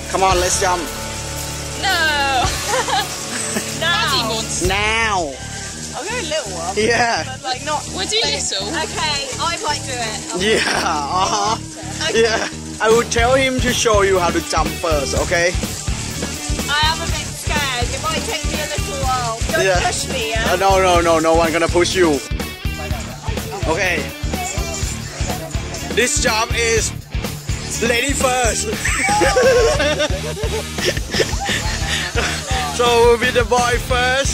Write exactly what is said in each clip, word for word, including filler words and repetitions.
Come on, let's jump. No. Now. Now. I'll go a little one. Yeah. But like not. We'll do little. Okay, I might do it. I'll Yeah. Uh huh. Okay. Yeah. I will tell him to show you how to jump first. Okay. I am a bit scared. It might take me a little while. Don't Yeah. push me, yeah? Uh, no, no, no, no one gonna push you. Okay. This jump is lady first. So we'll be the boy first.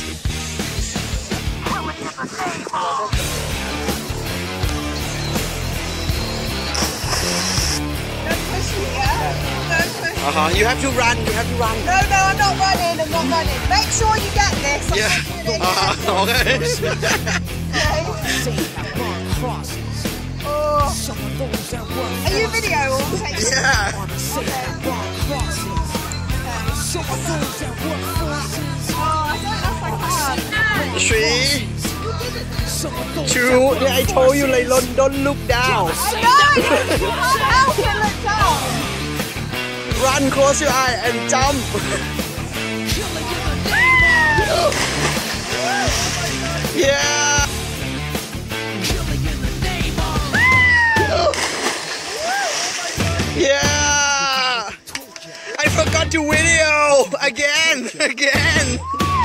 Don't push me, yeah? Don't push me. Uh huh. You have to run. You have to run. No, no, I'm not running. I'm not running. Make sure you get this. I'm Yeah. not doing it Uh huh. Okay. Oh. Are you video or take Yeah. Okay. Oh, I don't know if I can. Three, two. Yeah, I told you, like, don't, don't look down. I know! You can't help it, look down. Run, close your eye, and jump. Yeah. Yeah. I forgot to video again, again.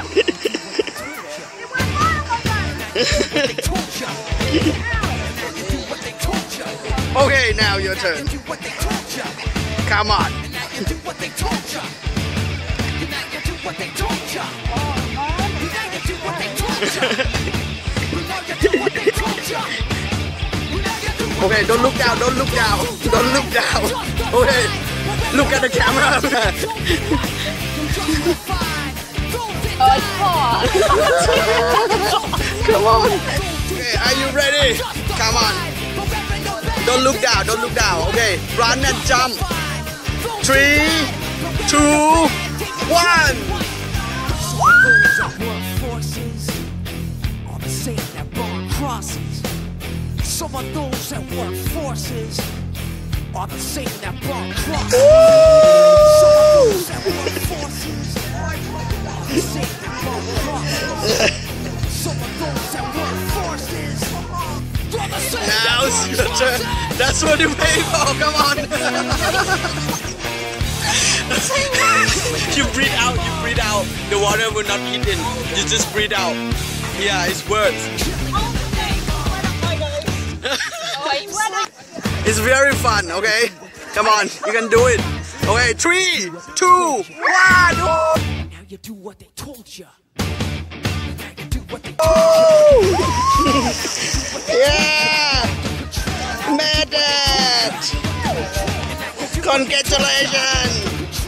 Okay, now your turn. Come on. Okay, don't look down, don't look down, don't look down. Okay, look at the camera. Come on. Okay, are you ready? Come on. Don't look down, don't look down. Okay, run and jump. Three, two, one. Some of those that work forces are the same that burn crosses. Some of those that work forces are the same that burn crosses. Some of those that work forces are the same Now that it's burn your turn. crosses. That's what you pay for. Come on. You breathe out. You breathe out. The water will not get in. You just breathe out. Yeah, it's worse. It's very fun, okay? Come on, you can do it. Okay, three, two, one. Now you do what they told you. Now you do what they told Oh! Yeah! Made it! Congratulations!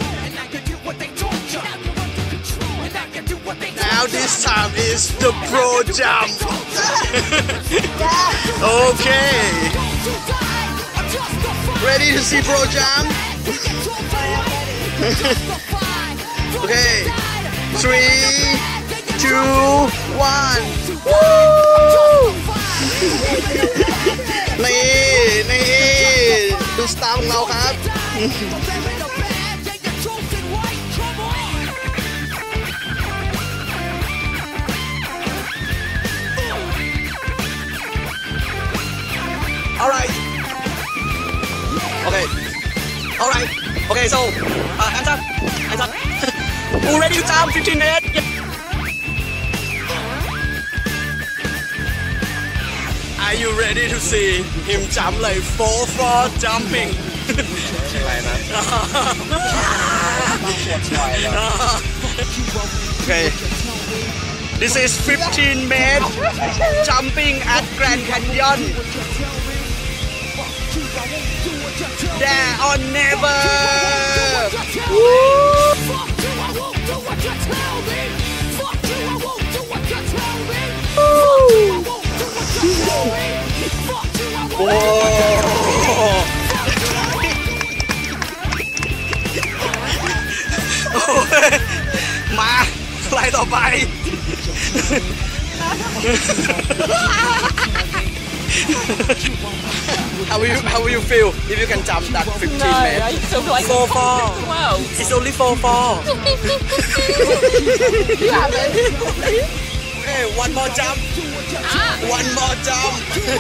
Now this time is the pro jump. Okay. Ready to see pro jump? Okay. Three, two, one. Woo! นี่นี่ดูสตาร์ของเราครับ Alright. Okay. Alright. Okay, so uh, hands up. Hands up. Who ready to jump fifteen minutes? Yep. Are you ready to see him jump like four floor jumping? Okay. This is fifteen meters jumping at Grand Canyon. There or never. Woo!มา ไล่ต่อไป you How will you How will you feel if you can jump that fifteen No, I meters? feel like four four. Wow. It's only four four. You haven't. Hey, one more jump. Ah. One more jump.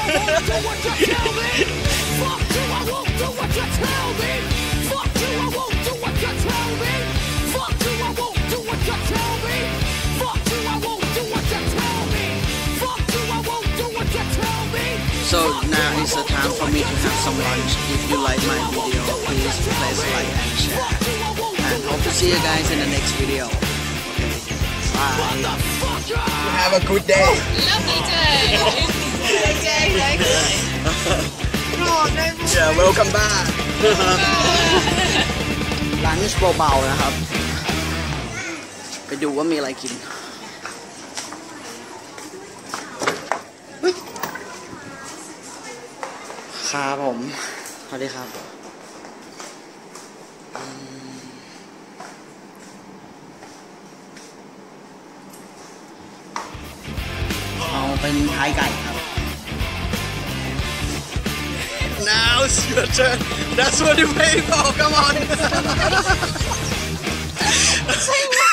So now is the time for me to have some lunch. If you like my video, please press like and share. And hope to see you guys in the next video. Bye. Have a good day. Lovely day. Good day, thanks. Yeah, welcome back. Lunch เบาๆนะครับ ไปดูว่ามีอะไรกิน ครับผม สวัสดีครับ เอาเป็นพายไก่ครับ Now it's your turn. That's what you pay for. Come on.